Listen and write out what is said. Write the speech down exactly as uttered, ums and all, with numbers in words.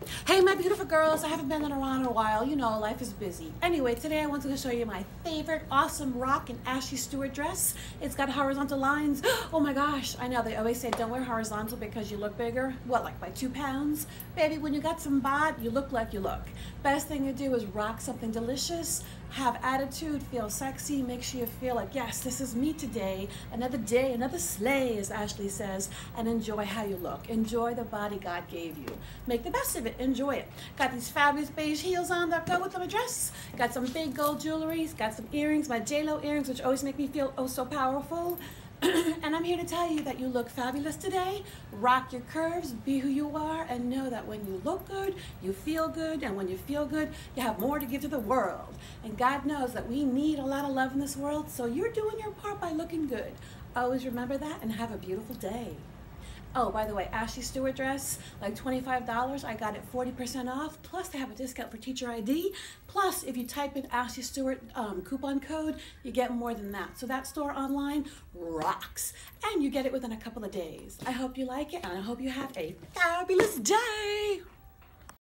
Hey, my beautiful girls, I haven't been around in a while. You know, life is busy. Anyway, today I wanted to show you my favorite awesome rock and Ashley Stewart dress. It's got horizontal lines. Oh my gosh, I know they always say don't wear horizontal because you look bigger. What, like by two pounds? Baby, when you got some bod, you look like you look. Best thing to do is rock something delicious, have attitude, feel sexy, make sure you feel like, yes, this is me today. Another day, another sleigh, as Ashley says, and enjoy how you look. Enjoy the body God gave you. Make the best of it. Enjoy it. Got these fabulous beige heels on that go with my dress. Got some big gold jewelry. Got some earrings, my J Lo earrings, which always make me feel oh so powerful. And I'm here to tell you that you look fabulous today. Rock your curves, be who you are, and know that when you look good, you feel good, and when you feel good, you have more to give to the world. And God knows that we need a lot of love in this world, so you're doing your part by looking good. Always remember that, and have a beautiful day. Oh, by the way, Ashley Stewart dress, like twenty-five dollars. I got it forty percent off. Plus, they have a discount for teacher I D. Plus, if you type in Ashley Stewart um, coupon code, you get more than that. So that store online rocks. And you get it within a couple of days. I hope you like it, and I hope you have a fabulous day.